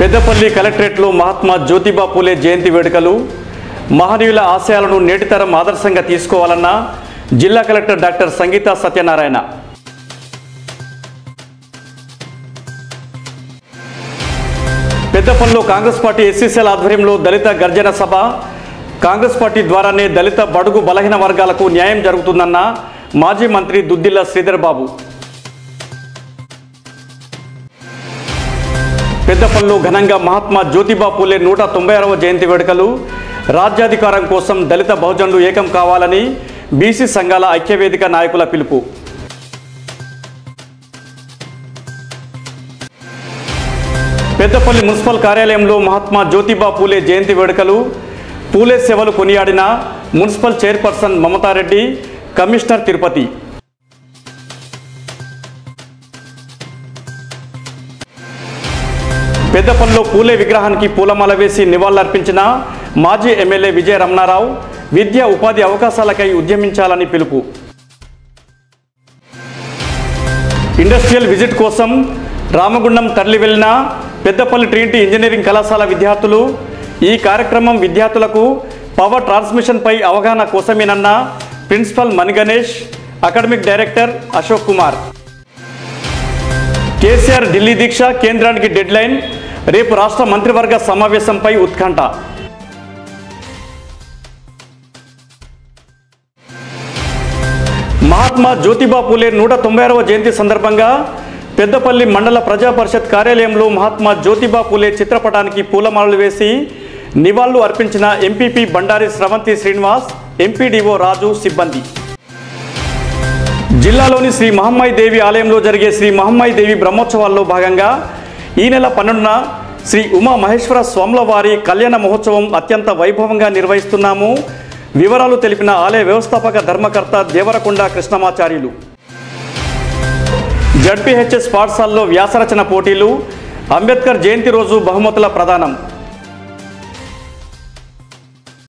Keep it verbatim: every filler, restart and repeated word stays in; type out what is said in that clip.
పెద్దపల్లి కలెక్టరేట్లో మహాత్మా జ్యోతిబా పూలే జయంతి వేడుకలు. మహనీయుల ఆశయాలను నేటితరం ఆదర్శంగా తీసుకోవాలన్న జిల్లా కలెక్టర్ డాక్టర్ సంగీత సత్యనారాయణ. పెద్దపల్లిలో కాంగ్రెస్ పార్టీ ఎస్సీసీఎల్ ఆధ్వర్యంలో దళిత గర్జన సభ. కాంగ్రెస్ పార్టీ ద్వారానే దళిత బడుగు బలహీన వర్గాలకు న్యాయం జరుగుతుందన్న మాజీ మంత్రి దుద్దిల్ల శ్రీధర్ బాబు. పెద్దపల్లిలో ఘనంగా మహాత్మా జ్యోతిబా పూలే నూట తొంభై ఆరవ జయంతి వేడుకలు. రాజ్యాధికారం కోసం దళిత బహుజనులు ఏకం కావాలని బీసీ సంఘాల ఐక్యవేదిక నాయకుల పిలుపు. పెద్దపల్లి మున్సిపల్ కార్యాలయంలో మహాత్మా జ్యోతిబా పూలే జయంతి వేడుకలు. పూలే సేవలు కొనియాడిన municipal chairperson Mamata Reddy, commissioner Tirupati. పెద్దపల్లిలో పూలే విగ్రహానికి పూలమాల వేసి నివాళులర్పించిన మాజీ ఎమ్మెల్యే విజయ రమణారావు విద్యా ఉపాధి అవకాశాలకై ఉద్యమించాలని పిలుపు. ఇండస్ట్రియల్ విజిట్ కోసం రామగుండం తరలి వెళ్లిన పెద్దపల్లి ట్రినిటీ ఇంజనీరింగ్ కళాశాల విద్యార్థులు. ఈ కార్యక్రమం విద్యార్థులకు పవర్ ట్రాన్స్మిషన్పై అవగాహన కోసమేనన్న principal Mani Ganesh, academic director Ashok Kumar. KCR Delhi దీక్ష, కేంద్రానికి డెడ్ లైన్. రేపు రాష్ట్ర మంత్రివర్గ సమావేశంపై ఉత్కంఠ. మహాత్మా జ్యోతిబా పూలే నూట తొంభై ఆరవ జయంతి సందర్భంగా పెద్దపల్లి మండల ప్రజా పరిషత్ కార్యాలయంలో మహాత్మా జ్యోతిబా పూలే చిత్రపటానికి పూలమాలలు వేసి నివాళులు అర్పించిన ఎంపీపీ బండారి స్రవంతి శ్రీనివాస్, ఎంపీడీఓ రాజు, సిబ్బంది. జిల్లాలోని శ్రీ మహమ్మాయి దేవి ఆలయంలో జరిగే శ్రీ మహమ్మాయి దేవి బ్రహ్మోత్సవాల్లో భాగంగా ఈ నెల పన్నెండున శ్రీ ఉమా మహేశ్వర స్వాముల వారి కళ్యాణ మహోత్సవం అత్యంత వైభవంగా నిర్వహిస్తున్నాము. వివరాలు తెలిపిన ఆలయ వ్యవస్థాపక ధర్మకర్త దేవరకొండ కృష్ణమాచార్యులు. జడ్పీహెచ్ఎస్ పాఠశాలలో వ్యాసరచన పోటీలు. అంబేద్కర్ జయంతి రోజు బహుమతుల ప్రదానం.